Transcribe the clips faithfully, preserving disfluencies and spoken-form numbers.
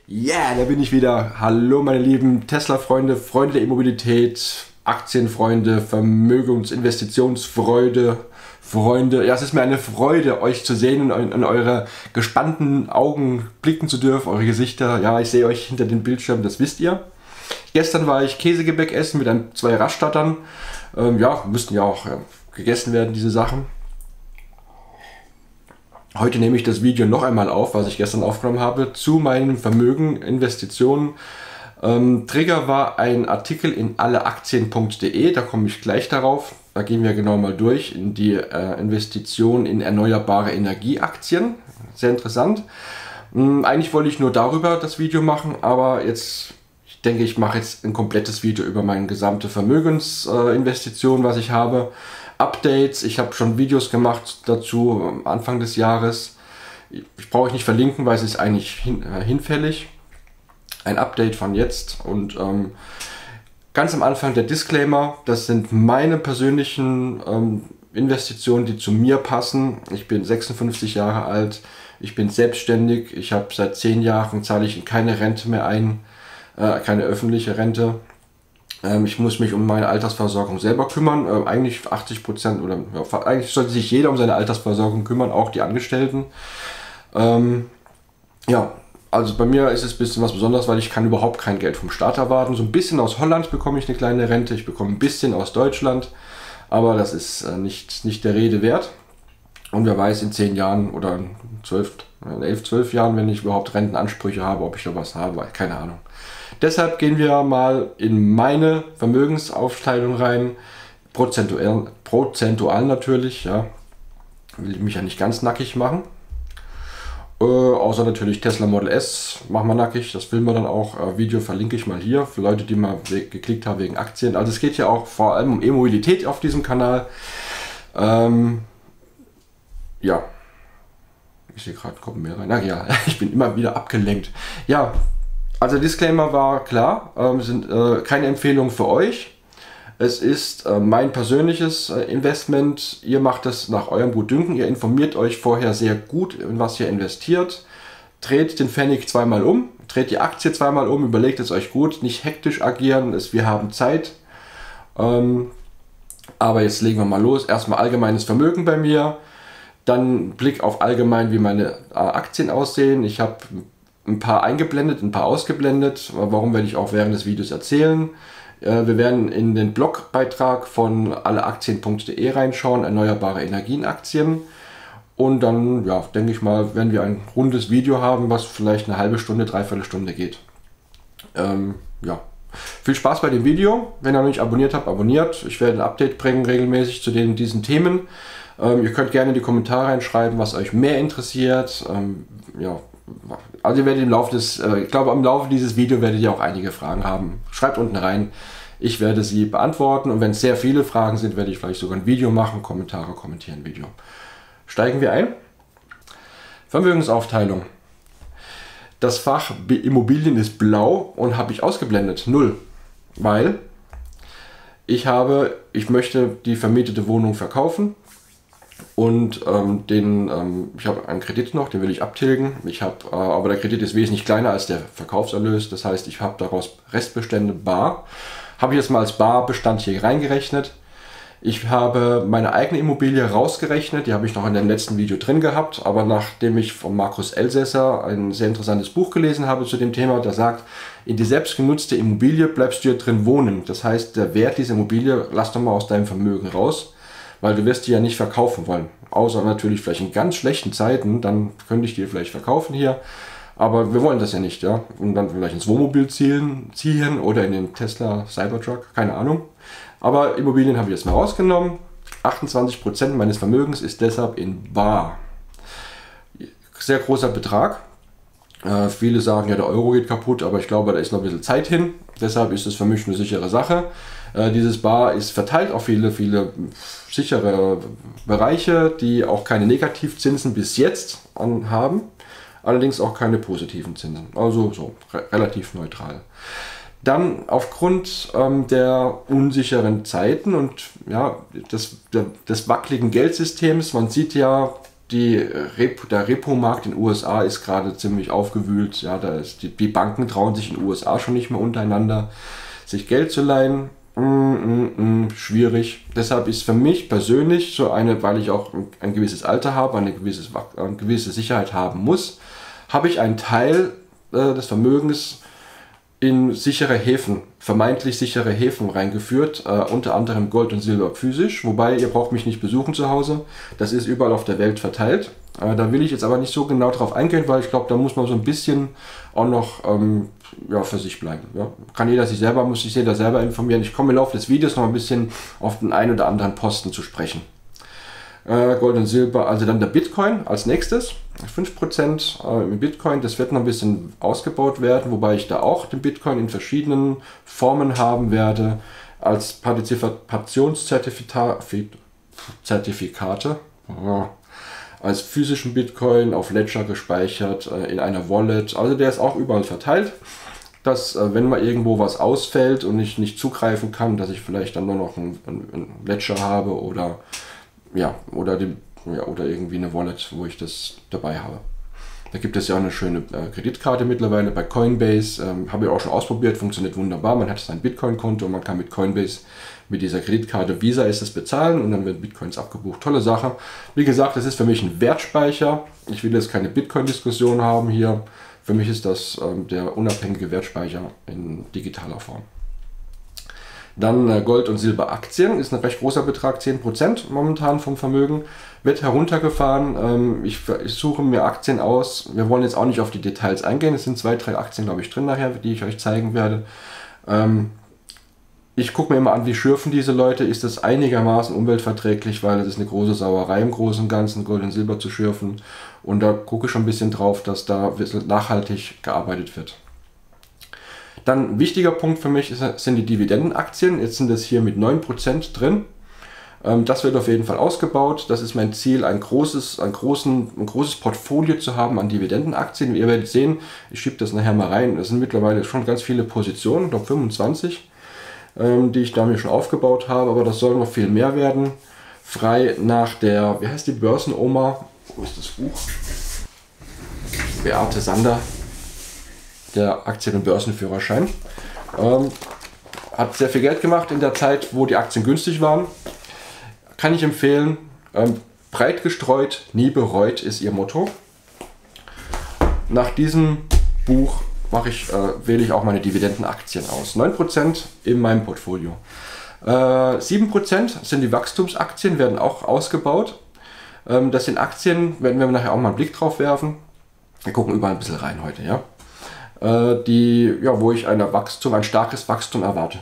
Ja, yeah, da bin ich wieder. Hallo meine lieben Tesla-Freunde, Freunde der E-Mobilität, Aktienfreunde, Vermögensinvestitionsfreude, Freunde. Ja, es ist mir eine Freude, euch zu sehen und in eure gespannten Augen blicken zu dürfen, eure Gesichter. Ja, ich sehe euch hinter den Bildschirmen, das wisst ihr. Gestern war ich Käsegebäck essen mit ein, zwei Raststattern. Ähm, ja, müssten ja auch ja, gegessen werden, diese Sachen. Heute nehme ich das Video noch einmal auf, was ich gestern aufgenommen habe, zu meinem Vermögen, Investitionen. Ähm, Trigger war ein Artikel in alleaktien punkt de, da komme ich gleich darauf. Da gehen wir genau mal durch in die äh, Investition in erneuerbare Energieaktien. Sehr interessant. Ähm, eigentlich wollte ich nur darüber das Video machen, aber jetzt, ich denke, ich mache jetzt ein komplettes Video über meine gesamte Vermögensinvestition, äh, was ich habe. Updates, ich habe schon Videos gemacht dazu am Anfang des Jahres. Ich brauche ich nicht verlinken, weil es ist eigentlich hin, äh, hinfällig. Ein Update von jetzt und ähm, ganz am Anfang der Disclaimer, das sind meine persönlichen ähm, Investitionen, die zu mir passen. Ich bin sechsundfünfzig Jahre alt, ich bin selbstständig, ich habe seit zehn Jahren, zahle ich in keine Rente mehr ein, äh, keine öffentliche Rente. Ich muss mich um meine Altersversorgung selber kümmern. Ähm, eigentlich achtzig Prozent oder ja, eigentlich sollte sich jeder um seine Altersversorgung kümmern, auch die Angestellten. Ähm, ja, also bei mir ist es ein bisschen was Besonderes, weil ich kann überhaupt kein Geld vom Staat erwarten. So ein bisschen aus Holland bekomme ich eine kleine Rente, ich bekomme ein bisschen aus Deutschland, aber das ist äh, nicht, nicht der Rede wert. Und wer weiß, in zehn Jahren oder in zwölf, elf, zwölf Jahren, wenn ich überhaupt Rentenansprüche habe, ob ich da was habe, keine Ahnung. Deshalb gehen wir mal in meine Vermögensaufteilung rein, prozentual, prozentual natürlich, ja, will ich mich ja nicht ganz nackig machen, äh, außer natürlich Tesla Model S, machen wir nackig, das filmen wir dann auch, äh, Video verlinke ich mal hier, für Leute, die mal geklickt haben wegen Aktien, also es geht ja auch vor allem um E-Mobilität auf diesem Kanal, ähm, ja, ich sehe gerade, kommen mehr rein, na ja, ich bin immer wieder abgelenkt, ja. Also Disclaimer war klar, äh, sind äh, keine Empfehlung für euch. Es ist äh, mein persönliches äh, Investment. Ihr macht es nach eurem Gutdünken. Ihr informiert euch vorher sehr gut, in was ihr investiert. Dreht den Pfennig zweimal um, dreht die Aktie zweimal um, überlegt es euch gut. Nicht hektisch agieren, es, wir haben Zeit. Ähm, aber jetzt legen wir mal los. Erstmal allgemeines Vermögen bei mir. Dann Blick auf allgemein, wie meine äh, Aktien aussehen. Ich habe ein paar eingeblendet, ein paar ausgeblendet. Warum, werde ich auch während des Videos erzählen. Wir werden in den Blogbeitrag von alleaktien punkt de reinschauen, erneuerbare Energienaktien. Und dann, ja, denke ich mal, werden wir ein rundes Video haben, was vielleicht eine halbe Stunde, dreiviertel Stunde geht. Ähm, ja. Viel Spaß bei dem Video. Wenn ihr noch nicht abonniert habt, abonniert. Ich werde ein Update bringen regelmäßig zu den, diesen Themen. Ähm, ihr könnt gerne in die Kommentare reinschreiben, was euch mehr interessiert. Ähm, ja. Also ihr werdet im Laufe des, äh, ich glaube im Laufe dieses Videos werdet ihr auch einige Fragen haben. Schreibt unten rein, ich werde sie beantworten und wenn es sehr viele Fragen sind, werde ich vielleicht sogar ein Video machen, Kommentare kommentieren, Video. Steigen wir ein. Vermögensaufteilung. Das Fach Immobilien ist blau und habe ich ausgeblendet, null, weil ich habe, ich möchte die vermietete Wohnung verkaufen. Und ähm, den, ähm, ich habe einen Kredit noch, den will ich abtilgen. Ich habe, äh, aber der Kredit ist wesentlich kleiner als der Verkaufserlös. Das heißt, ich habe daraus Restbestände bar. Habe ich jetzt mal als Barbestand hier reingerechnet. Ich habe meine eigene Immobilie rausgerechnet. Die habe ich noch in dem letzten Video drin gehabt. Aber nachdem ich von Markus Elsässer ein sehr interessantes Buch gelesen habe zu dem Thema, der sagt, in die selbstgenutzte Immobilie bleibst du ja drin wohnen. Das heißt, der Wert dieser Immobilie, lass doch mal aus deinem Vermögen raus. Weil du wirst die ja nicht verkaufen wollen. Außer natürlich vielleicht in ganz schlechten Zeiten, dann könnte ich die vielleicht verkaufen hier. Aber wir wollen das ja nicht, ja. Und dann vielleicht ins Wohnmobil ziehen, ziehen oder in den Tesla Cybertruck, keine Ahnung. Aber Immobilien habe ich jetzt mal rausgenommen. achtundzwanzig Prozent meines Vermögens ist deshalb in bar. Sehr großer Betrag. Äh, viele sagen, ja, der Euro geht kaputt, aber ich glaube, da ist noch ein bisschen Zeit hin. Deshalb ist es für mich eine sichere Sache. Äh, dieses Bar ist verteilt auf viele, viele sichere Bereiche, die auch keine Negativzinsen bis jetzt haben. Allerdings auch keine positiven Zinsen. Also so re relativ neutral. Dann aufgrund ähm, der unsicheren Zeiten und ja, des, der, des wackeligen Geldsystems, man sieht ja, Die Rep der Repo-Markt in den U S A ist gerade ziemlich aufgewühlt. Ja, da ist die, die Banken trauen sich in den U S A schon nicht mehr untereinander, sich Geld zu leihen. Mm, mm, mm, schwierig. Deshalb ist für mich persönlich so eine, weil ich auch ein, ein gewisses Alter habe, eine, gewisses, eine gewisse Sicherheit haben muss, habe ich einen Teil äh, des Vermögens in sichere Häfen, vermeintlich sichere Häfen reingeführt, äh, unter anderem Gold und Silber physisch, wobei ihr braucht mich nicht besuchen zu Hause, das ist überall auf der Welt verteilt. Äh, da will ich jetzt aber nicht so genau drauf eingehen, weil ich glaube, da muss man so ein bisschen auch noch ähm, ja, für sich bleiben. Ja. Kann jeder sich selber, muss sich jeder selber informieren. Ich komme im Laufe des Videos noch ein bisschen auf den einen oder anderen Posten zu sprechen. Äh, Gold und Silber, also dann der Bitcoin als nächstes, fünf Prozent äh, im Bitcoin, das wird noch ein bisschen ausgebaut werden, wobei ich da auch den Bitcoin in verschiedenen Formen haben werde, als Partizipationszertifikate, ja, als physischen Bitcoin auf Ledger gespeichert, äh, in einer Wallet, also der ist auch überall verteilt, dass äh, wenn mal irgendwo was ausfällt und ich nicht zugreifen kann, dass ich vielleicht dann nur noch ein, ein, ein Ledger habe oder ja, oder, die, ja, oder irgendwie eine Wallet, wo ich das dabei habe. Da gibt es ja auch eine schöne äh, Kreditkarte mittlerweile bei Coinbase. Ähm, habe ich auch schon ausprobiert, funktioniert wunderbar. Man hat sein Bitcoin-Konto und man kann mit Coinbase, mit dieser Kreditkarte Visa ist es bezahlen und dann werden Bitcoins abgebucht. Tolle Sache. Wie gesagt, das ist für mich ein Wertspeicher. Ich will jetzt keine Bitcoin-Diskussion haben hier. Für mich ist das ähm, der unabhängige Wertspeicher in digitaler Form. Dann äh, Gold- und Silberaktien ist ein recht großer Betrag, zehn Prozent momentan vom Vermögen, wird heruntergefahren. Ähm, ich, ich suche mir Aktien aus. Wir wollen jetzt auch nicht auf die Details eingehen. Es sind zwei, drei Aktien, glaube ich, drin nachher, die ich euch zeigen werde. Ähm, ich gucke mir immer an, wie schürfen diese Leute. Ist das einigermaßen umweltverträglich, weil es ist eine große Sauerei im Großen und Ganzen, Gold und Silber zu schürfen. Und da gucke ich schon ein bisschen drauf, dass da nachhaltig gearbeitet wird. Dann ein wichtiger Punkt für mich ist, sind die Dividendenaktien. Jetzt sind das hier mit neun Prozent drin. Ähm, das wird auf jeden Fall ausgebaut. Das ist mein Ziel, ein großes, ein großen, ein großes Portfolio zu haben an Dividendenaktien. Ihr werdet sehen, ich schiebe das nachher mal rein. Das sind mittlerweile schon ganz viele Positionen, ich glaube fünfundzwanzig, ähm, die ich da mir schon aufgebaut habe. Aber das soll noch viel mehr werden. Frei nach der, wie heißt die Börsenoma? Wo ist das Buch? Beate Sander. Der Aktien- und Börsenführerschein. Ähm, hat sehr viel Geld gemacht in der Zeit, wo die Aktien günstig waren. Kann ich empfehlen. Ähm, breit gestreut, nie bereut ist ihr Motto. Nach diesem Buch mache ich, äh, wähle ich auch meine Dividendenaktien aus. neun Prozent in meinem Portfolio. Äh, sieben Prozent sind die Wachstumsaktien, werden auch ausgebaut. Ähm, das sind Aktien, werden wir nachher auch mal einen Blick drauf werfen. Wir gucken überall ein bisschen rein heute, ja. Die, ja, wo ich eine Wachstum, ein starkes Wachstum erwarte.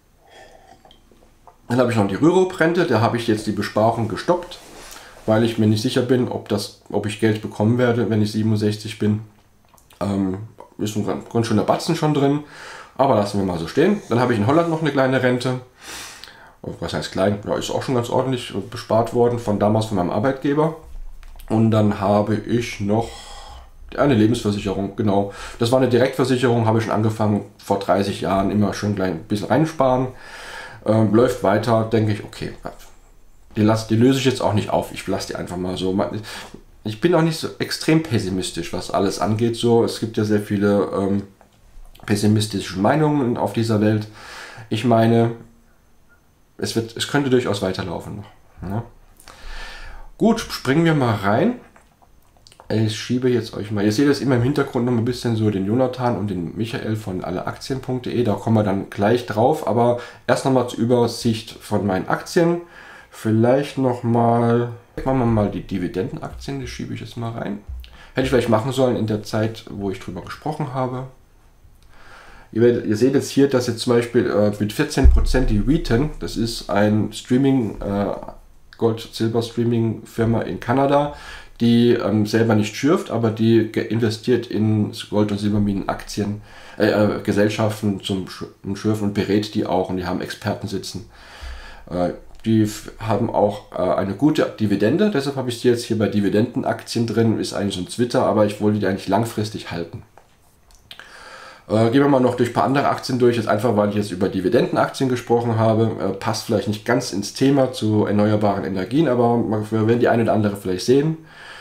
Dann habe ich noch die Rürup-Rente, da habe ich jetzt die Besparung gestoppt, weil ich mir nicht sicher bin, ob, das, ob ich Geld bekommen werde, wenn ich siebenundsechzig bin. Ähm, ist ein ganz schöner Batzen schon drin, aber lassen wir mal so stehen. Dann habe ich in Holland noch eine kleine Rente. Was heißt klein? Ja, ist auch schon ganz ordentlich bespart worden, von damals von meinem Arbeitgeber. Und dann habe ich noch eine Lebensversicherung, genau. Das war eine Direktversicherung, habe ich schon angefangen vor dreißig Jahren, immer schön klein ein bisschen reinsparen. Ähm, läuft weiter, denke ich, okay, die, lass, die löse ich jetzt auch nicht auf, ich lasse die einfach mal so. Ich bin auch nicht so extrem pessimistisch, was alles angeht. So, es gibt ja sehr viele ähm, pessimistische Meinungen auf dieser Welt. Ich meine, es, wird, es könnte durchaus weiterlaufen noch. Ja. Gut, springen wir mal rein. Ich schiebe jetzt euch mal, ihr seht das immer im Hintergrund noch ein bisschen so den Jonathan und den Michael von alleaktien punkt de, da kommen wir dann gleich drauf, aber erst nochmal zur Übersicht von meinen Aktien. Vielleicht nochmal, machen wir mal die Dividendenaktien, die schiebe ich jetzt mal rein. Hätte ich vielleicht machen sollen in der Zeit, wo ich drüber gesprochen habe. Ihr, werdet, ihr seht jetzt hier, dass jetzt zum Beispiel äh, mit vierzehn Prozent die Wheaton, das ist ein Streaming, äh, Gold-Silber-Streaming-Firma in Kanada, die ähm, selber nicht schürft, aber die investiert in Gold- und Silberminenaktien, äh, äh, Gesellschaften zum Schürfen und berät die auch und die haben Experten sitzen. Äh, die haben auch äh, eine gute Dividende, deshalb habe ich die jetzt hier bei Dividendenaktien drin, ist eigentlich so ein Twitter, aber ich wollte die eigentlich langfristig halten. Äh, gehen wir mal noch durch ein paar andere Aktien durch, jetzt einfach weil ich jetzt über Dividendenaktien gesprochen habe, äh, passt vielleicht nicht ganz ins Thema zu erneuerbaren Energien, aber wir werden die eine oder andere vielleicht sehen.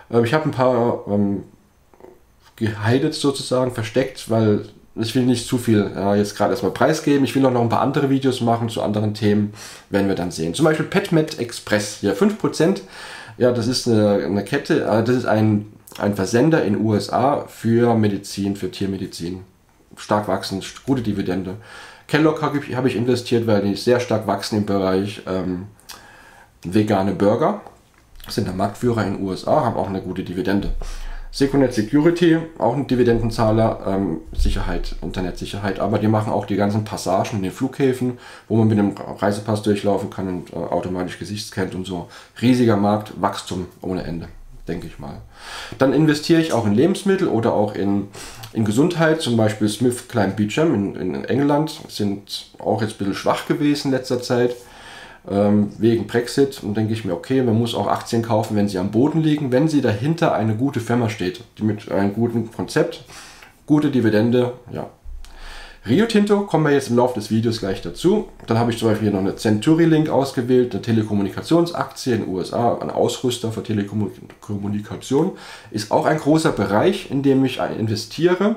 Äh, ich habe ein paar ähm, geheidet sozusagen, versteckt, weil ich will nicht zu viel äh, jetzt gerade erstmal preisgeben. Ich will auch noch ein paar andere Videos machen zu anderen Themen, werden wir dann sehen. Zum Beispiel PetMed Express, ja fünf Prozent. Ja, das ist eine, eine Kette, äh, das ist ein, ein Versender in den U S A für Medizin, für Tiermedizin. Stark wachsend, gute Dividende. Kellogg habe ich, hab ich investiert, weil die sehr stark wachsen im Bereich ähm, vegane Burger. Sind der Marktführer in den U S A, haben auch eine gute Dividende. Secunet Security, auch ein Dividendenzahler, ähm, Sicherheit, Internetsicherheit, aber die machen auch die ganzen Passagen in den Flughäfen, wo man mit einem Reisepass durchlaufen kann und äh, automatisch Gesichtskennt und so. Riesiger Markt, Wachstum ohne Ende, denke ich mal. Dann investiere ich auch in Lebensmittel oder auch in, in Gesundheit, zum Beispiel Smith Klein Beecham in, in England, sind auch jetzt ein bisschen schwach gewesen in letzter Zeit. Ähm, wegen Brexit, und denke ich mir, okay, man muss auch Aktien kaufen, wenn sie am Boden liegen, wenn sie dahinter eine gute Firma steht, die mit einem guten Konzept, gute Dividende, ja. Rio Tinto kommen wir jetzt im Laufe des Videos gleich dazu. Dann habe ich zum Beispiel hier noch eine CenturyLink ausgewählt, eine Telekommunikationsaktie in den U S A, ein Ausrüster für Telekommunikation, ist auch ein großer Bereich, in dem ich investiere.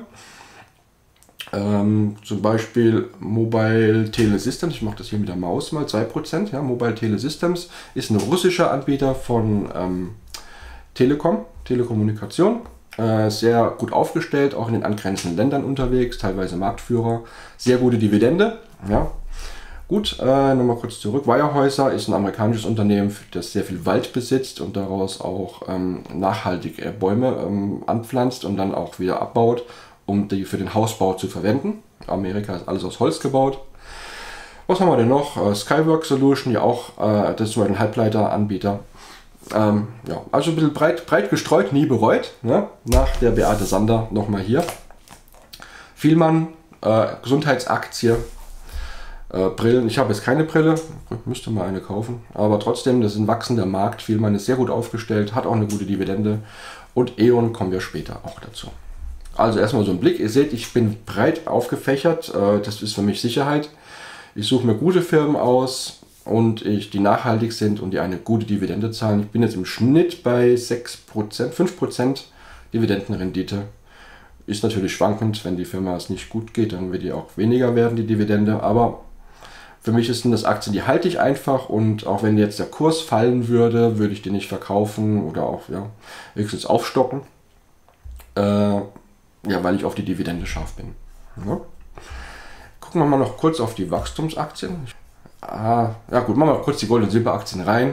Ähm, zum Beispiel Mobile Telesystems, ich mache das hier mit der Maus mal, zwei Prozent, ja, Mobile Telesystems ist ein russischer Anbieter von ähm, Telekom, Telekommunikation, äh, sehr gut aufgestellt, auch in den angrenzenden Ländern unterwegs, teilweise Marktführer, sehr gute Dividende, ja. Gut, äh, nochmal kurz zurück, Weyerhaeuser ist ein amerikanisches Unternehmen, das sehr viel Wald besitzt und daraus auch ähm, nachhaltig äh, Bäume ähm, anpflanzt und dann auch wieder abbaut, um die für den Hausbau zu verwenden. Amerika ist alles aus Holz gebaut. Was haben wir denn noch? Äh, Skywork Solution, ja auch, äh, das ist zum Beispiel ein Halbleiteranbieter. Ähm, ja, also ein bisschen breit, breit gestreut, nie bereut. Ne? Nach der Beate Sander nochmal hier. Vielmann, äh, Gesundheitsaktie, äh, Brillen. Ich habe jetzt keine Brille, müsste mal eine kaufen. Aber trotzdem, das ist ein wachsender Markt. Vielmann ist sehr gut aufgestellt, hat auch eine gute Dividende. Und E.ON kommen wir später auch dazu. Also erstmal so ein Blick. Ihr seht, ich bin breit aufgefächert. Das ist für mich Sicherheit. Ich suche mir gute Firmen aus und ich, die nachhaltig sind und die eine gute Dividende zahlen. Ich bin jetzt im Schnitt bei sechs Prozent, fünf Prozent Dividendenrendite. Ist natürlich schwankend. Wenn die Firma es nicht gut geht, dann wird die auch weniger werden, die Dividende. Aber für mich sind das Aktien, die halte ich einfach, und auch wenn jetzt der Kurs fallen würde, würde ich die nicht verkaufen oder auch ja, höchstens aufstocken. Äh, Ja, weil ich auf die Dividende scharf bin. Ja. Gucken wir mal noch kurz auf die Wachstumsaktien. Ah, ja gut, machen wir kurz die Gold- und Silberaktien rein.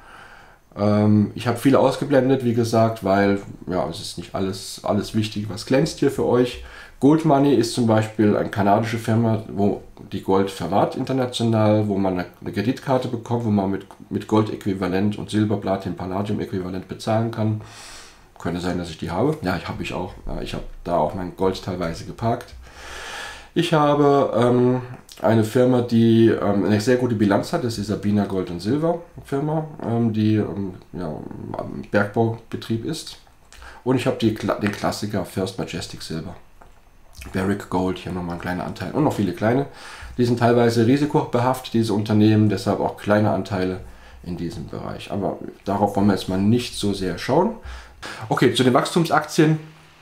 Ähm, ich habe viele ausgeblendet, wie gesagt, weil ja, es ist nicht alles, alles wichtig, was glänzt hier für euch. Gold Money ist zum Beispiel eine kanadische Firma, wo die Gold verwahrt international, wo man eine, eine Kreditkarte bekommt, wo man mit, mit Gold-Äquivalent und Silber, Platin, Palladium-Äquivalent bezahlen kann. Könnte sein, dass ich die habe. Ja, ich habe ich auch. Ich habe da auch mein Gold teilweise geparkt. Ich habe ähm, eine Firma, die ähm, eine sehr gute Bilanz hat. Das ist die Sabina Gold und Silber Firma, ähm, die ähm, ja, Bergbaubetrieb ist. Und ich habe die, den Klassiker First Majestic Silber. Barrick Gold, hier nochmal ein kleiner Anteil. Und noch viele kleine. Die sind teilweise risikobehaftet, diese Unternehmen, deshalb auch kleine Anteile in diesem Bereich. Aber darauf wollen wir jetzt mal nicht so sehr schauen. Okay, zu den Wachstumsaktien.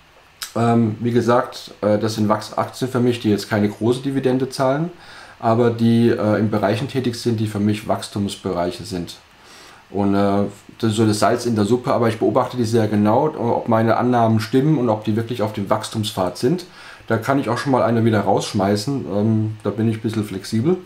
Ähm, wie gesagt, äh, das sind Aktien für mich, die jetzt keine große Dividende zahlen, aber die äh, in Bereichen tätig sind, die für mich Wachstumsbereiche sind. Und äh, das ist so das Salz in der Suppe, aber ich beobachte die sehr genau, ob meine Annahmen stimmen und ob die wirklich auf dem Wachstumspfad sind. Da kann ich auch schon mal eine wieder rausschmeißen, ähm, da bin ich ein bisschen flexibel.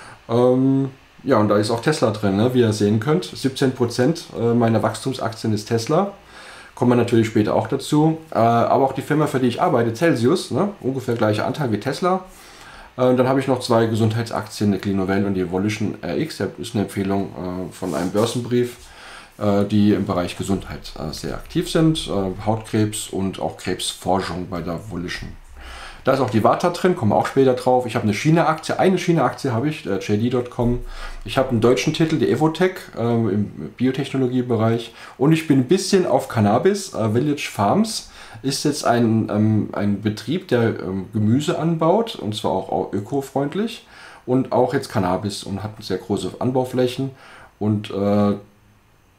Ähm, ja, und da ist auch Tesla drin, ne, wie ihr sehen könnt. siebzehn Prozent meiner Wachstumsaktien ist Tesla. Kommen wir natürlich später auch dazu. Äh, aber auch die Firma, für die ich arbeite, Celsius, ne, ungefähr gleicher Anteil wie Tesla. Äh, dann habe ich noch zwei Gesundheitsaktien, eine Clinuvel und die Evolution R X. Das ist eine Empfehlung äh, von einem Börsenbrief, äh, die im Bereich Gesundheit äh, sehr aktiv sind. Äh, Hautkrebs und auch Krebsforschung bei der Evolution. Da ist auch die Varta drin, kommen wir auch später drauf. Ich habe eine China-Aktie, eine China-Aktie habe ich, äh, J D Punkt com. Ich habe einen deutschen Titel, die Evotech, äh, im Biotechnologiebereich. Und ich bin ein bisschen auf Cannabis. Äh, Village Farms ist jetzt ein, ähm, ein Betrieb, der ähm, Gemüse anbaut, und zwar auch, auch ökofreundlich. Und auch jetzt Cannabis und hat sehr große Anbauflächen. Und äh,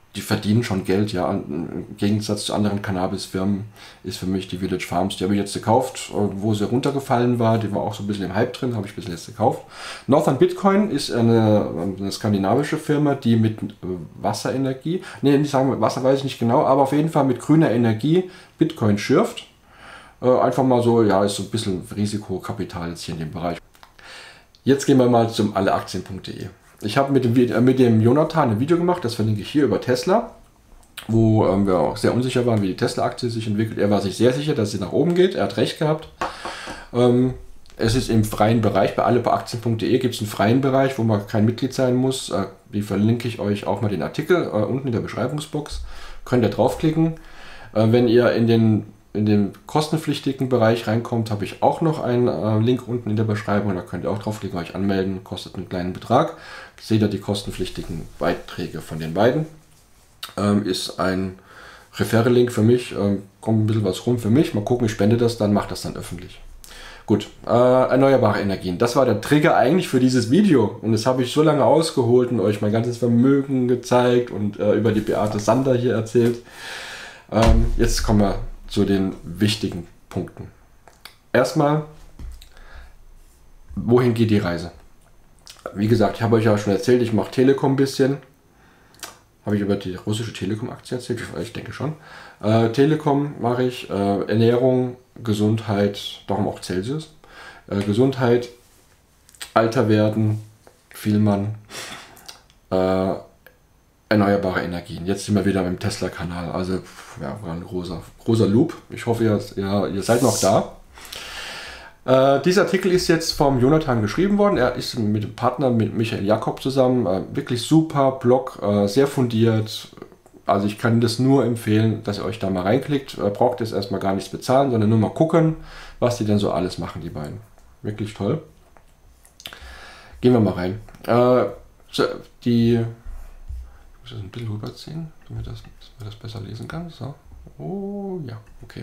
die verdienen schon Geld, ja. Im Gegensatz zu anderen Cannabis-Firmen ist für mich die Village Farms, die habe ich jetzt gekauft, wo sie runtergefallen war, die war auch so ein bisschen im Hype drin, habe ich bis jetzt gekauft. Northern Bitcoin ist eine, eine skandinavische Firma, die mit Wasserenergie, nee, nicht sagen Wasser weiß ich nicht genau, aber auf jeden Fall mit grüner Energie Bitcoin schürft. Einfach mal so, ja, ist so ein bisschen Risikokapital jetzt hier in dem Bereich. Jetzt gehen wir mal zum alleaktien punkt de. Ich habe mit dem, mit dem Jonathan ein Video gemacht, das verlinke ich hier, über Tesla, wo ähm, wir auch sehr unsicher waren, wie die Tesla-Aktie sich entwickelt. Er war sich sehr sicher, dass sie nach oben geht, er hat recht gehabt. Ähm, es ist im freien Bereich, bei alleaktien punkt de gibt es einen freien Bereich, wo man kein Mitglied sein muss. Äh, die verlinke ich euch auch mal den Artikel äh, unten in der Beschreibungsbox. Könnt ihr draufklicken. Äh, wenn ihr in den in den kostenpflichtigen Bereich reinkommt, habe ich auch noch einen äh, Link unten in der Beschreibung. Da könnt ihr auch draufklicken, euch anmelden. Kostet einen kleinen Betrag. Seht ihr die kostenpflichtigen Beiträge von den beiden. Ähm, ist ein Referral-Link für mich. Ähm, kommt ein bisschen was rum für mich. Mal gucken, ich spende das dann, mache das dann öffentlich. Gut, äh, erneuerbare Energien. Das war der Trigger eigentlich für dieses Video. Und das habe ich so lange ausgeholt und euch mein ganzes Vermögen gezeigt und äh, über die Beate Sander hier erzählt. Ähm, jetzt kommen wir zu den wichtigen Punkten. Erstmal, wohin geht die Reise? Wie gesagt, ich habe euch ja schon erzählt, ich mache Telekom ein bisschen. Habe ich über die russische Telekom-Aktie erzählt? Ich denke schon. Äh, Telekom mache ich, äh, Ernährung, Gesundheit, darum auch Celsius. Äh, Gesundheit, Alter werden, Vielmann, äh, erneuerbare Energien. Jetzt sind wir wieder beim Tesla-Kanal. Also, ja, war ein großer, großer Loop. Ich hoffe, ihr, ihr, ihr seid noch da. Äh, dieser Artikel ist jetzt vom Jonathan geschrieben worden. Er ist mit dem Partner, mit Michael Jakob zusammen. Äh, wirklich super Blog, äh, sehr fundiert. Also ich kann das nur empfehlen, dass ihr euch da mal reinklickt. Äh, braucht jetzt erstmal gar nichts bezahlen, sondern nur mal gucken, was die denn so alles machen, die beiden. Wirklich toll. Gehen wir mal rein. Äh, die Ich muss das ein bisschen rüberziehen, damit das, damit das besser lesen kann. So. Oh ja, okay.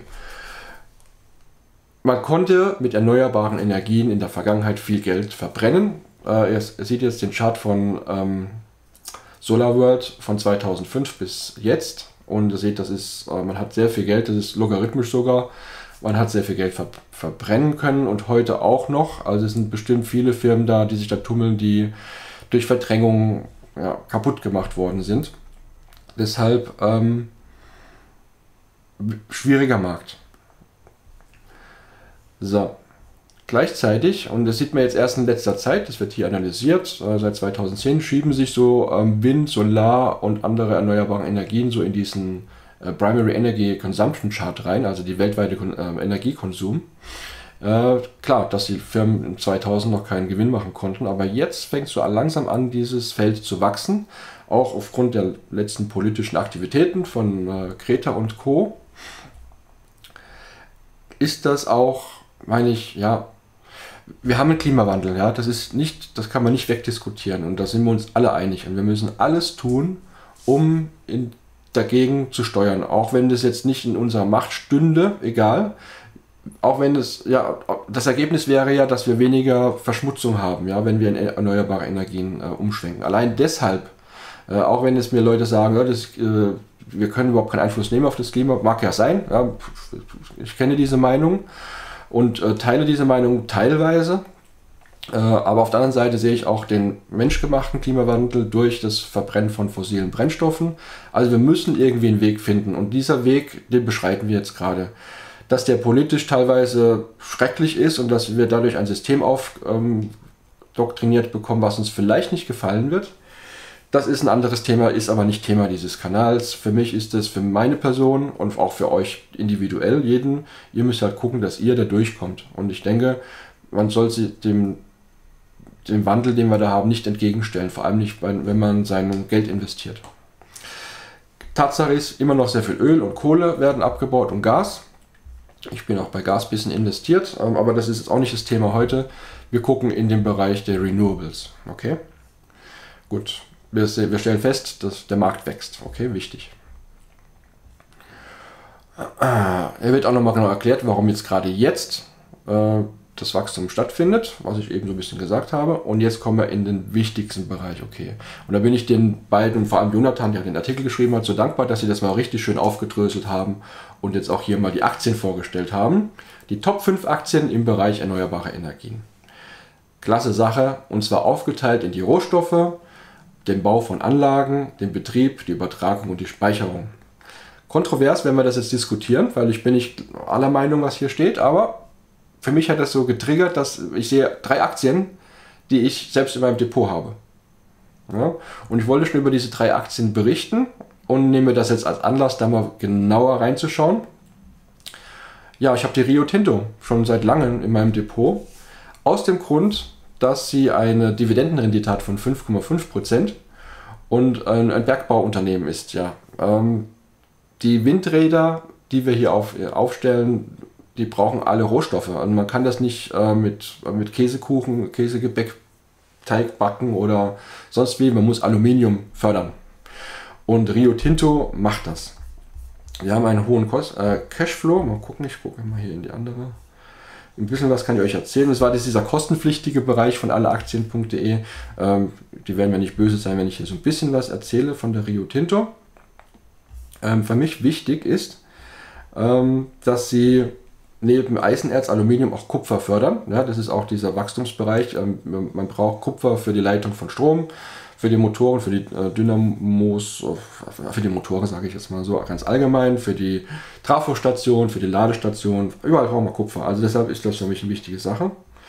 Man konnte mit erneuerbaren Energien in der Vergangenheit viel Geld verbrennen. Äh, ihr seht jetzt den Chart von ähm, SolarWorld von zweitausendfünf bis jetzt. Und ihr seht, das ist, äh, man hat sehr viel Geld, das ist logarithmisch sogar. Man hat sehr viel Geld ver verbrennen können und heute auch noch. Also es sind bestimmt viele Firmen da, die sich da tummeln, die durch Verdrängung ja, kaputt gemacht worden sind. Deshalb ähm, schwieriger Markt. So, gleichzeitig, und das sieht man jetzt erst in letzter Zeit, das wird hier analysiert, äh, seit zweitausendzehn schieben sich so ähm, Wind, Solar und andere erneuerbare Energien so in diesen äh, Primary Energy Consumption Chart rein, also die weltweite Kon äh, Energiekonsum. Äh, klar, dass die Firmen in zweitausend noch keinen Gewinn machen konnten, aber jetzt fängt so langsam an, dieses Feld zu wachsen, auch aufgrund der letzten politischen Aktivitäten von äh, Greta und Co. Ist das auch, meine ich, ja, wir haben einen Klimawandel, ja, das ist nicht, das kann man nicht wegdiskutieren und da sind wir uns alle einig und wir müssen alles tun, um in, dagegen zu steuern, auch wenn das jetzt nicht in unserer Macht stünde, egal. Auch wenn es, ja, das Ergebnis wäre ja, dass wir weniger Verschmutzung haben, ja, wenn wir in erneuerbare Energien äh, umschwenken. Allein deshalb, äh, auch wenn es mir Leute sagen, ja, das, äh, wir können überhaupt keinen Einfluss nehmen auf das Klima, mag ja sein, ja, ich kenne diese Meinung und äh, teile diese Meinung teilweise, äh, aber auf der anderen Seite sehe ich auch den menschgemachten Klimawandel durch das Verbrennen von fossilen Brennstoffen. Also wir müssen irgendwie einen Weg finden und dieser Weg, den beschreiten wir jetzt gerade. Dass der politisch teilweise schrecklich ist und dass wir dadurch ein System aufdoktriniert ähm, bekommen, was uns vielleicht nicht gefallen wird. Das ist ein anderes Thema, ist aber nicht Thema dieses Kanals. Für mich ist das für meine Person und auch für euch individuell, jeden, ihr müsst halt gucken, dass ihr da durchkommt. Und ich denke, man soll sich dem, dem Wandel, den wir da haben, nicht entgegenstellen, vor allem nicht, wenn man sein Geld investiert. Tatsache ist, immer noch sehr viel Öl und Kohle werden abgebaut und Gas. Ich bin auch bei Gas ein bisschen investiert, aber das ist jetzt auch nicht das Thema heute. Wir gucken in den Bereich der Renewables. Okay? Gut, wir, wir stellen fest, dass der Markt wächst. Okay, wichtig. Er wird auch nochmal genau erklärt, warum jetzt gerade jetzt. das Wachstum stattfindet, was ich eben so ein bisschen gesagt habe. Und jetzt kommen wir in den wichtigsten Bereich, okay. Und da bin ich den beiden, und vor allem Jonathan, der den Artikel geschrieben hat, so dankbar, dass sie das mal richtig schön aufgedröselt haben und jetzt auch hier mal die Aktien vorgestellt haben. Die Top fünf Aktien im Bereich erneuerbare Energien. Klasse Sache, und zwar aufgeteilt in die Rohstoffe, den Bau von Anlagen, den Betrieb, die Übertragung und die Speicherung. Kontrovers, wenn wir das jetzt diskutieren, weil ich bin nicht aller Meinung, was hier steht, aber für mich hat das so getriggert, dass ich sehe drei Aktien, die ich selbst in meinem Depot habe. Ja? Und ich wollte schon über diese drei Aktien berichten und nehme das jetzt als Anlass, da mal genauer reinzuschauen. Ja, ich habe die Rio Tinto schon seit langem in meinem Depot. Aus dem Grund, dass sie eine Dividendenrendite hat von fünf Komma fünf Prozent und ein, ein Bergbauunternehmen ist. Ja. Ähm, die Windräder, die wir hier auf, aufstellen, die brauchen alle Rohstoffe. Und man kann das nicht äh, mit, mit Käsekuchen, Käsegebäck, Teig backen oder sonst wie. Man muss Aluminium fördern. Und Rio Tinto macht das. Wir haben einen hohen Kost, äh, Cashflow. Mal gucken, ich gucke mal hier in die andere. Ein bisschen was kann ich euch erzählen. Das war das dieser kostenpflichtige Bereich von alleaktien punkt de. Ähm, die werden mir nicht böse sein, wenn ich hier so ein bisschen was erzähle von der Rio Tinto. Ähm, für mich wichtig ist, ähm, dass sie neben Eisenerz, Aluminium auch Kupfer fördern. Ja, das ist auch dieser Wachstumsbereich. Ähm, man braucht Kupfer für die Leitung von Strom, für die Motoren, für die äh, Dynamos, für die Motoren sage ich jetzt mal so ganz allgemein, für die Trafostation, für die Ladestation, überall brauchen wir Kupfer. Also deshalb ist das für mich eine wichtige Sache.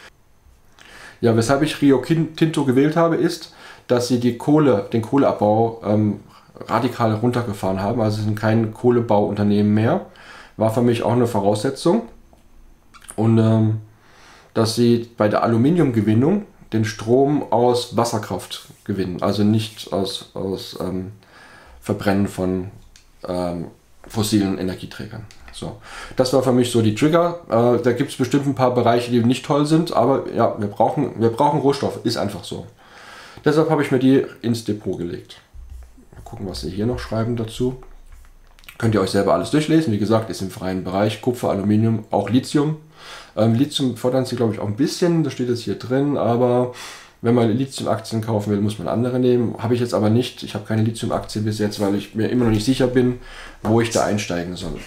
Ja, weshalb ich Rio Tinto gewählt habe, ist, dass sie die Kohle, den Kohleabbau ähm, radikal runtergefahren haben. Also sie sind kein Kohlebauunternehmen mehr. War für mich auch eine Voraussetzung. Und ähm, dass sie bei der Aluminiumgewinnung den Strom aus Wasserkraft gewinnen, also nicht aus, aus ähm, Verbrennen von ähm, fossilen Energieträgern. So. Das war für mich so die Trigger. Äh, da gibt es bestimmt ein paar Bereiche, die nicht toll sind, aber ja, wir brauchen, wir brauchen Rohstoffe, ist einfach so. Deshalb habe ich mir die ins Depot gelegt. Mal gucken, was sie hier noch schreiben dazu. Könnt ihr euch selber alles durchlesen. Wie gesagt, ist im freien Bereich Kupfer, Aluminium, auch Lithium. Ähm, Lithium fordern sie, glaube ich, auch ein bisschen. Das steht jetzt hier drin. Aber wenn man Lithium-Aktien kaufen will, muss man andere nehmen. Habe ich jetzt aber nicht. Ich habe keine Lithium-Aktien bis jetzt, weil ich mir immer noch nicht sicher bin, wo ich da einsteigen soll. Gut.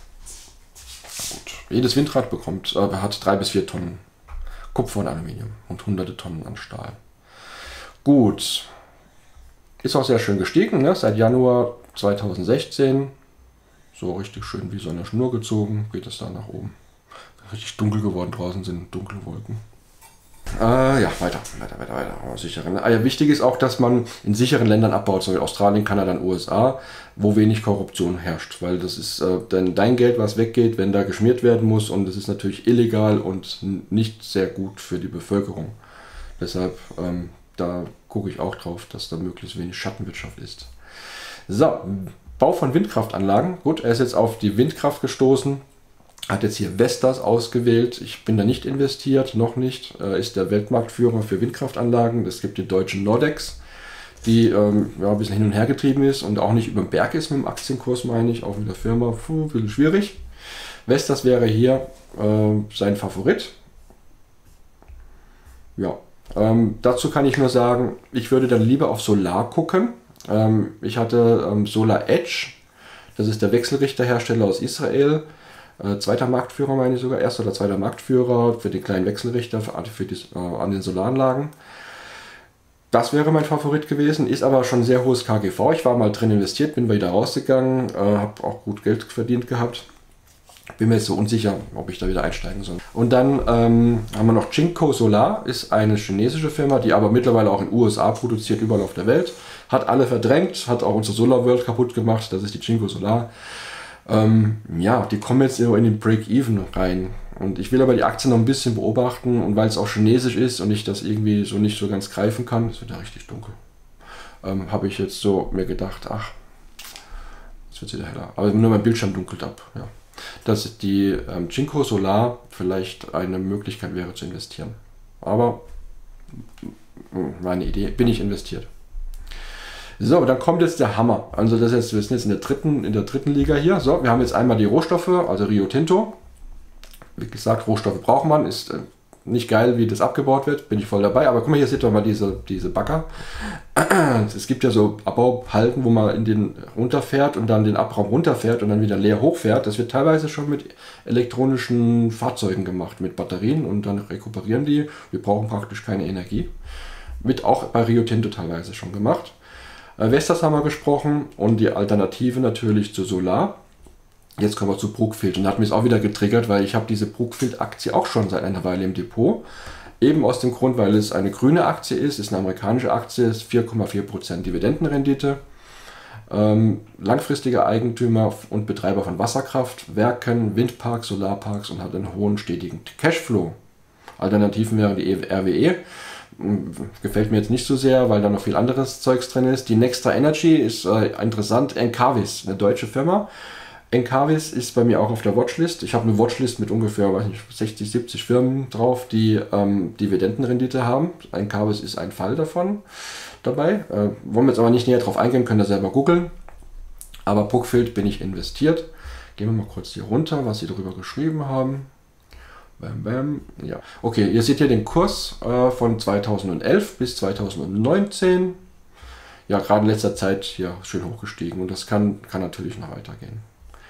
Jedes Windrad bekommt, äh, hat drei bis vier Tonnen Kupfer und Aluminium und hunderte Tonnen an Stahl. Gut. Ist auch sehr schön gestiegen, ne? Seit Januar zweitausendsechzehn. So richtig schön wie so eine Schnur gezogen, geht es da nach oben. Richtig dunkel geworden, draußen sind dunkle Wolken. Äh, ja, weiter, weiter, weiter, weiter. Oh, sicheren. Ah, ja, wichtig ist auch, dass man in sicheren Ländern abbaut, so wie Australien, Kanada und U S A, wo wenig Korruption herrscht. Weil das ist äh, dann dein Geld, was weggeht, wenn da geschmiert werden muss. Und das ist natürlich illegal und nicht sehr gut für die Bevölkerung. Deshalb, ähm, da gucke ich auch drauf, dass da möglichst wenig Schattenwirtschaft ist. So, Bau von Windkraftanlagen. Gut, er ist jetzt auf die Windkraft gestoßen. Hat jetzt hier Vestas ausgewählt. Ich bin da nicht investiert, noch nicht. Er ist der Weltmarktführer für Windkraftanlagen. Es gibt den deutschen Nordex, die ähm, ja, ein bisschen hin und her getrieben ist und auch nicht über den Berg ist mit dem Aktienkurs, meine ich. Auch mit der Firma. Puh, ein bisschen schwierig. Vestas wäre hier äh, sein Favorit. Ja, ähm, dazu kann ich nur sagen, ich würde dann lieber auf Solar gucken. Ähm, ich hatte ähm, Solar Edge, das ist der Wechselrichterhersteller aus Israel, äh, zweiter Marktführer meine ich sogar, erster oder zweiter Marktführer für den kleinen Wechselrichter für, für die, äh, an den Solaranlagen. Das wäre mein Favorit gewesen, ist aber schon sehr hohes K G V. Ich war mal drin investiert, bin wieder rausgegangen, äh, habe auch gut Geld verdient gehabt. Bin mir jetzt so unsicher, ob ich da wieder einsteigen soll. Und dann ähm, haben wir noch Jinko Solar, ist eine chinesische Firma, die aber mittlerweile auch in den U S A produziert, überall auf der Welt. Hat alle verdrängt, hat auch unsere Solar World kaputt gemacht, das ist die Jinko Solar. Ähm, ja, die kommen jetzt in den Break-Even rein. Und ich will aber die Aktien noch ein bisschen beobachten und weil es auch chinesisch ist und ich das irgendwie so nicht so ganz greifen kann, es wird ja richtig dunkel, ähm, habe ich jetzt so mir gedacht, ach, jetzt wird es wieder heller. Aber nur mein Bildschirm dunkelt ab, ja. Dass die ähm, Jinko Solar vielleicht eine Möglichkeit wäre zu investieren. Aber meine Idee, bin ich investiert. So, dann kommt jetzt der Hammer. Also das ist, wir sind jetzt in der dritten, in der dritten Liga hier. So, wir haben jetzt einmal die Rohstoffe, also Rio Tinto. Wie gesagt, Rohstoffe braucht man, ist äh, nicht geil, wie das abgebaut wird, bin ich voll dabei. Aber guck mal, hier seht ihr mal diese, diese Bagger. Es gibt ja so Abbauhalten, wo man in den runterfährt und dann den Abraum runterfährt und dann wieder leer hochfährt. Das wird teilweise schon mit elektronischen Fahrzeugen gemacht, mit Batterien, und dann rekuperieren die. Wir brauchen praktisch keine Energie. Wird auch bei Rio Tinto teilweise schon gemacht. Äh, Vestas haben wir gesprochen und die Alternative natürlich zu Solar. Jetzt kommen wir zu Brookfield, und da hat mich auch wieder getriggert, weil ich habe diese Brookfield-Aktie auch schon seit einer Weile im Depot. Eben aus dem Grund, weil es eine grüne Aktie ist, ist eine amerikanische Aktie, ist vier Komma vier Prozent Dividendenrendite. Ähm, langfristiger Eigentümer und Betreiber von Wasserkraftwerken, Windparks, Solarparks und hat einen hohen stetigen Cashflow. Alternativen wären die R W E. Gefällt mir jetzt nicht so sehr, weil da noch viel anderes Zeugs drin ist. Die Nextra Energy ist äh, interessant. Encavis, eine deutsche Firma. Encavis ist bei mir auch auf der Watchlist. Ich habe eine Watchlist mit ungefähr, weiß nicht, sechzig, siebzig Firmen drauf, die ähm, Dividendenrendite haben. Encavis ist ein Fall davon dabei. Äh, wollen wir jetzt aber nicht näher drauf eingehen, könnt ihr selber googeln. Aber Brookfield bin ich investiert. Gehen wir mal kurz hier runter, was sie darüber geschrieben haben. Bam, bam. Ja. Okay, ihr seht hier den Kurs äh, von zweitausendelf bis zweitausendneunzehn. Ja, gerade in letzter Zeit hier schön hochgestiegen, und das kann, kann natürlich noch weitergehen.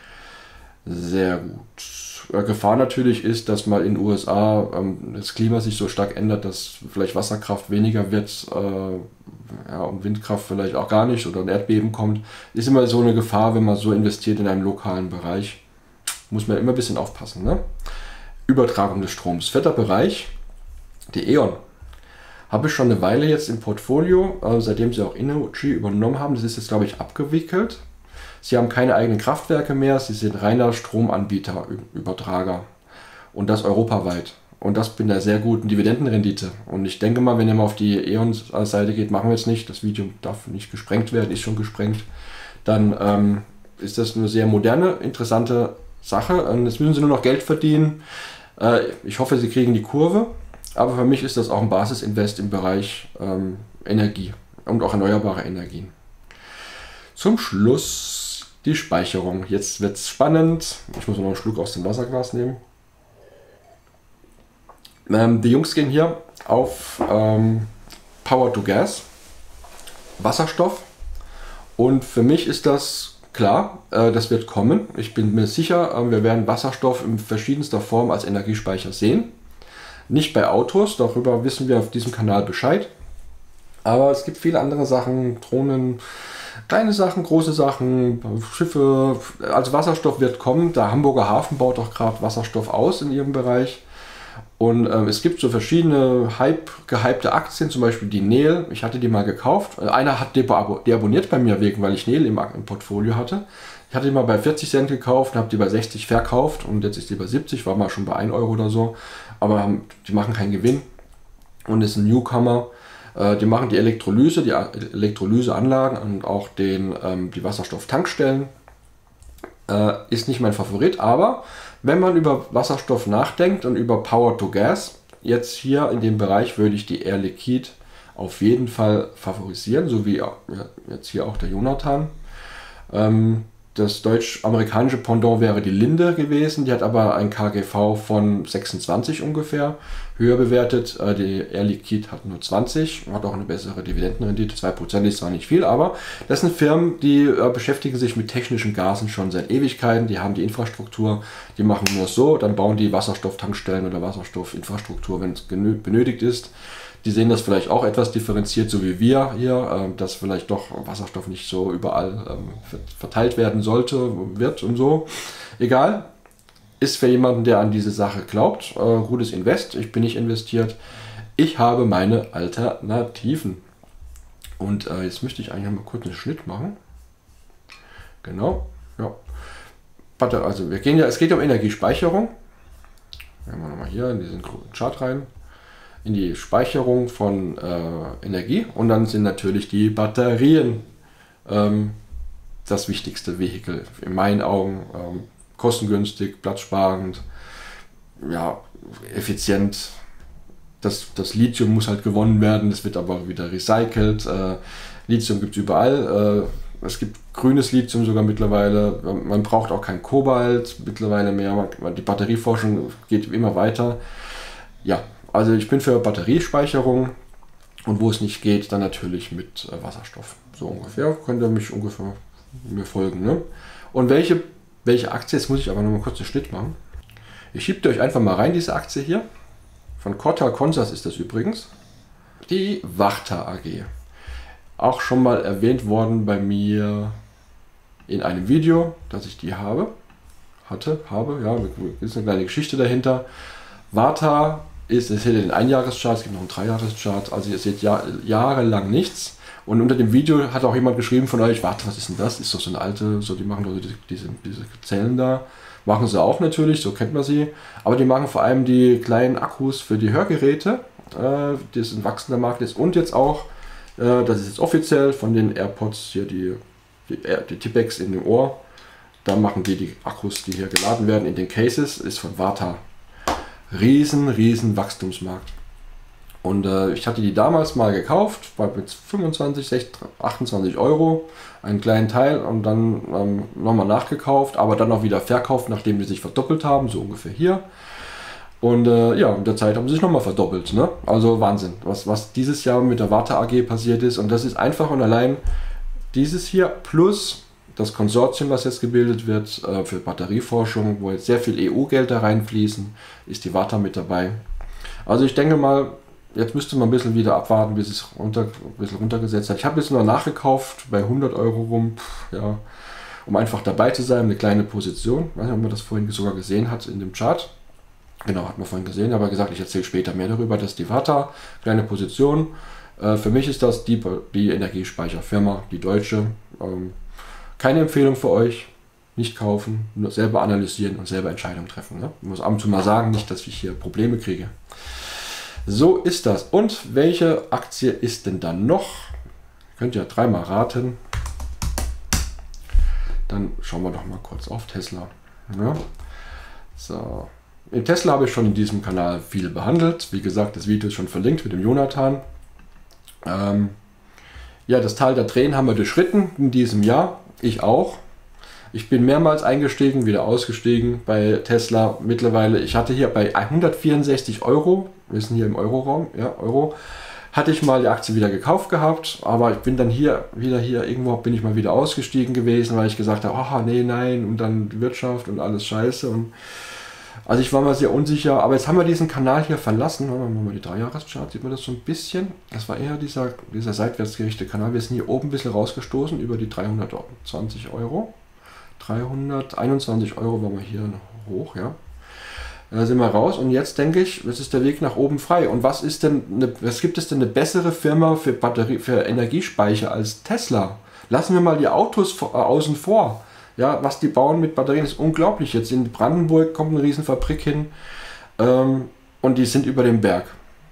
Sehr gut. Äh, Gefahr natürlich ist, dass mal in den U S A ähm, das Klima sich so stark ändert, dass vielleicht Wasserkraft weniger wird, äh, ja, und Windkraft vielleicht auch gar nicht, oder ein Erdbeben kommt. Ist immer so eine Gefahr, wenn man so investiert in einem lokalen Bereich. Muss man immer ein bisschen aufpassen, ne? Übertragung des Stroms. Vierter Bereich, die E.ON. Habe ich schon eine Weile jetzt im Portfolio, äh, seitdem sie auch Innogy übernommen haben. Das ist jetzt, glaube ich, abgewickelt. Sie haben keine eigenen Kraftwerke mehr, sie sind reiner Stromanbieter, Übertrager, und das europaweit. Und das mit einer sehr guten Dividendenrendite. Und ich denke mal, wenn ihr mal auf die E.ON-Seite geht, machen wir jetzt nicht, das Video darf nicht gesprengt werden, ist schon gesprengt, dann ähm, ist das eine sehr moderne, interessante Sache. Und jetzt müssen sie nur noch Geld verdienen. Äh, ich hoffe, sie kriegen die Kurve. Aber für mich ist das auch ein Basisinvest im Bereich ähm, Energie und auch erneuerbare Energien. Zum Schluss die Speicherung. Jetzt wird es spannend. Ich muss noch einen Schluck aus dem Wasserglas nehmen. Ähm, die Jungs gehen hier auf ähm, Power to Gas, Wasserstoff. Und für mich ist das klar, äh, das wird kommen. Ich bin mir sicher, äh, wir werden Wasserstoff in verschiedenster Form als Energiespeicher sehen. Nicht bei Autos, darüber wissen wir auf diesem Kanal Bescheid. Aber es gibt viele andere Sachen, Drohnen, kleine Sachen, große Sachen, Schiffe. Also Wasserstoff wird kommen. Der Hamburger Hafen baut auch gerade Wasserstoff aus in ihrem Bereich. Und äh, es gibt so verschiedene Hype, gehypte Aktien, zum Beispiel die Nel. Ich hatte die mal gekauft. Einer hat deabonniert bei mir wegen, weil ich Nel im, im Portfolio hatte. Ich hatte die mal bei vierzig Cent gekauft und habe die bei sechzig verkauft, und jetzt ist die bei siebzig, war mal schon bei ein Euro oder so. Aber haben, die machen keinen Gewinn und ist ein Newcomer. Äh, die machen die Elektrolyse, die Elektrolyseanlagen und auch den, ähm, die Wasserstofftankstellen. Äh, ist nicht mein Favorit, aber wenn man über Wasserstoff nachdenkt und über Power to Gas, jetzt hier in dem Bereich würde ich die Air Liquide auf jeden Fall favorisieren, so wie ja, jetzt hier auch der Jonathan. Ähm, Das deutsch-amerikanische Pendant wäre die Linde gewesen, die hat aber ein K G V von sechsundzwanzig ungefähr, höher bewertet. Die Air Liquide hat nur zwanzig, hat auch eine bessere Dividendenrendite, zwei Prozent ist zwar nicht viel, aber das sind Firmen, die beschäftigen sich mit technischen Gasen schon seit Ewigkeiten, die haben die Infrastruktur, die machen nur so, dann bauen die Wasserstofftankstellen oder Wasserstoffinfrastruktur, wenn es benötigt ist. Die sehen das vielleicht auch etwas differenziert, so wie wir hier, dass vielleicht doch Wasserstoff nicht so überall verteilt werden sollte, wird und so. Egal, ist für jemanden, der an diese Sache glaubt, ein gutes Invest. Ich bin nicht investiert. Ich habe meine Alternativen. Und jetzt möchte ich eigentlich mal kurz einen Schnitt machen. Genau, ja. Also wir gehen ja, es geht um Energiespeicherung. Gehen wir nochmal hier in diesen Chart rein. In die Speicherung von äh, Energie, und dann sind natürlich die Batterien ähm, das wichtigste Vehikel in meinen Augen. Ähm, kostengünstig, platzsparend, ja, effizient. Das, das Lithium muss halt gewonnen werden, das wird aber wieder recycelt. Äh, Lithium gibt es überall. Äh, es gibt grünes Lithium sogar mittlerweile. Man braucht auch kein Kobalt mittlerweile mehr. Die Batterieforschung geht immer weiter. Ja, Also ich bin für Batteriespeicherung und wo es nicht geht, dann natürlich mit äh, Wasserstoff. So ungefähr, könnt ihr mich ungefähr mir folgen. Ne? Und welche, welche Aktie, jetzt muss ich aber noch mal kurz einen Schnitt machen. Ich schiebe euch einfach mal rein, diese Aktie hier. Von Corta Consors ist das übrigens. Die Varta A G. Auch schon mal erwähnt worden bei mir in einem Video, dass ich die habe. Hatte, habe, ja, ist eine kleine Geschichte dahinter. Varta ist, es hätte den Einjahreschart, es gibt noch einen Dreijahreschart, also ihr seht Jahr, jahrelang nichts. Und unter dem Video hat auch jemand geschrieben von euch, warte, was ist denn das? Ist doch so eine alte, so die machen doch diese, diese Zellen da. Machen sie auch natürlich, so kennt man sie. Aber die machen vor allem die kleinen Akkus für die Hörgeräte, äh, das ein wachsender Markt ist. Und jetzt auch, äh, das ist jetzt offiziell von den AirPods, hier die, die, die Tipex in dem Ohr. Da machen die die Akkus, die hier geladen werden in den Cases, ist von Varta. Riesen, riesen Wachstumsmarkt. Und äh, ich hatte die damals mal gekauft, bei mit fünfundzwanzig, sechzig, achtundzwanzig Euro, einen kleinen Teil und dann ähm, nochmal nachgekauft, aber dann auch wieder verkauft, nachdem die sich verdoppelt haben, so ungefähr hier. Und äh, ja, in der Zeit haben sie sich nochmal verdoppelt. Ne? Also Wahnsinn, was, was dieses Jahr mit der Varta A G passiert ist. Und das ist einfach und allein dieses hier plus das Konsortium, was jetzt gebildet wird äh, für Batterieforschung, wo jetzt sehr viel E U-Geld da reinfließen, ist die Varta mit dabei. Also ich denke mal, jetzt müsste man ein bisschen wieder abwarten, bis es runter, ein bisschen runtergesetzt hat. Ich habe jetzt noch nachgekauft bei hundert Euro rum, pff, ja, um einfach dabei zu sein, eine kleine Position. Ich weiß nicht, ob man das vorhin sogar gesehen hat in dem Chart. Genau, hat man vorhin gesehen, aber gesagt, ich erzähle später mehr darüber. Das ist die Varta, kleine Position. Äh, für mich ist das die, die Energiespeicherfirma, die deutsche. Ähm, keine Empfehlung für euch. Nicht kaufen, nur selber analysieren und selber Entscheidungen treffen. Ne? Ich muss ab und zu mal sagen, nicht, dass ich hier Probleme kriege. So ist das. Und welche Aktie ist denn dann noch? Könnt ihr ja dreimal raten. Dann schauen wir doch mal kurz auf Tesla. Ja. So. In Tesla habe ich schon in diesem Kanal viel behandelt. Wie gesagt, das Video ist schon verlinkt mit dem Jonathan. Ähm, ja, das Tal der Tränen haben wir durchschritten in diesem Jahr. Ich auch. Ich bin mehrmals eingestiegen, wieder ausgestiegen bei Tesla. Mittlerweile, ich hatte hier bei hundertvierundsechzig Euro, wir sind hier im Euroraum, ja, Euro, hatte ich mal die Aktie wieder gekauft gehabt, aber ich bin dann hier, wieder hier, irgendwo bin ich mal wieder ausgestiegen gewesen, weil ich gesagt habe, ach nee, nein, und dann die Wirtschaft und alles scheiße. Und also ich war mal sehr unsicher, aber jetzt haben wir diesen Kanal hier verlassen. Machen wir mal die Dreijahreschart, sieht man das so ein bisschen. Das war eher dieser, dieser seitwärts gerichtete Kanal. Wir sind hier oben ein bisschen rausgestoßen über die dreihundertzwanzig Euro. dreihunderteinundzwanzig Euro waren wir hier noch hoch, ja. Da sind wir raus und jetzt denke ich, es ist der Weg nach oben frei. Und was ist denn, eine, was gibt es denn eine bessere Firma für Batterie, für Energiespeicher als Tesla? Lassen wir mal die Autos vor, äh, außen vor. Ja, was die bauen mit Batterien ist unglaublich. Jetzt in Brandenburg kommt eine Riesenfabrik hin ähm, und die sind über dem Berg.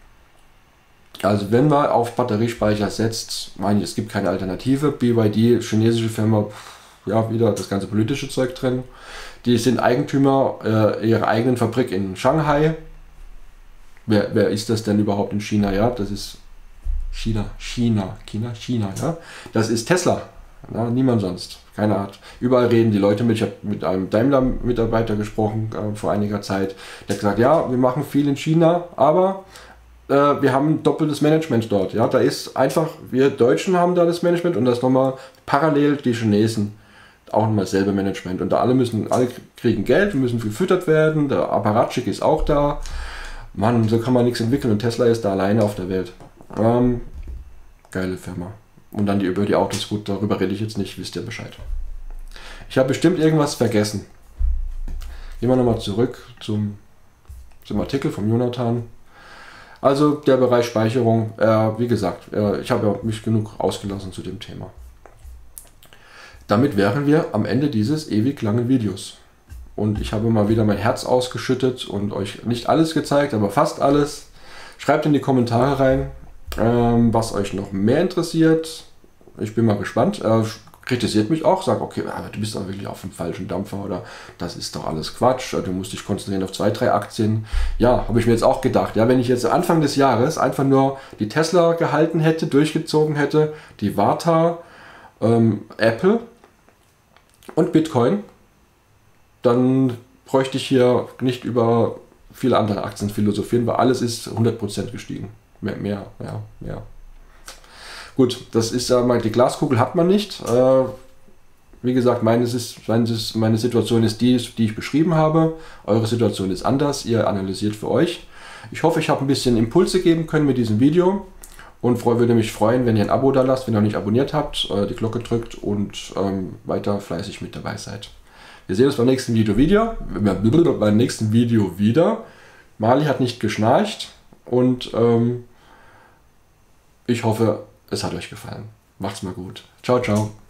Also wenn man auf Batteriespeicher setzt, meine ich, es gibt keine Alternative. B Y D, chinesische Firma, ja, wieder das ganze politische Zeug drin. Die sind Eigentümer äh, ihrer eigenen Fabrik in Shanghai. Wer, wer ist das denn überhaupt in China? Ja, das ist China, China, China, China, ja. Das ist Tesla. Ja, niemand sonst. Keine Art. Überall reden die Leute mit. Ich habe mit einem Daimler-Mitarbeiter gesprochen äh, vor einiger Zeit. Der hat gesagt, ja, wir machen viel in China, aber äh, wir haben ein doppeltes Management dort. Ja, da ist einfach, wir Deutschen haben da das Management und das nochmal parallel die Chinesen auch nochmal dasselbe Management. Und da alle müssen, alle kriegen Geld, müssen gefüttert werden, der Apparatschik ist auch da. Mann, so kann man nichts entwickeln und Tesla ist da alleine auf der Welt. Ähm, geile Firma. Und dann die über die Autos, gut, darüber rede ich jetzt nicht, wisst ihr Bescheid. Ich habe bestimmt irgendwas vergessen. Gehen wir nochmal zurück zum, zum Artikel vom Jonathan. Also der Bereich Speicherung, äh, wie gesagt, äh, ich habe ja mich genug ausgelassen zu dem Thema. Damit wären wir am Ende dieses ewig langen Videos. Und ich habe mal wieder mein Herz ausgeschüttet und euch nicht alles gezeigt, aber fast alles. Schreibt in die Kommentare rein, ähm, was euch noch mehr interessiert. Ich bin mal gespannt. Äh, kritisiert mich auch, sagt, okay, aber du bist aber wirklich auf dem falschen Dampfer oder das ist doch alles Quatsch, du musst dich konzentrieren auf zwei, drei Aktien. Ja, habe ich mir jetzt auch gedacht. Ja, wenn ich jetzt Anfang des Jahres einfach nur die Tesla gehalten hätte, durchgezogen hätte, die Varta, ähm, Apple und Bitcoin, dann bräuchte ich hier nicht über viele andere Aktien philosophieren, weil alles ist hundert Prozent gestiegen. Mehr, mehr, ja, mehr. Gut, das ist ja mal, die Glaskugel hat man nicht. Äh, wie gesagt, meine, ist, meine Situation ist die, die ich beschrieben habe. Eure Situation ist anders, ihr analysiert für euch. Ich hoffe, ich habe ein bisschen Impulse geben können mit diesem Video und würde mich freuen, wenn ihr ein Abo da lasst, wenn ihr noch nicht abonniert habt, äh, die Glocke drückt und ähm, weiter fleißig mit dabei seid. Wir sehen uns beim nächsten Video wieder. Beim nächsten Video wieder. Mali hat nicht geschnarcht und ähm, ich hoffe, es hat euch gefallen. Macht's mal gut. Ciao, ciao.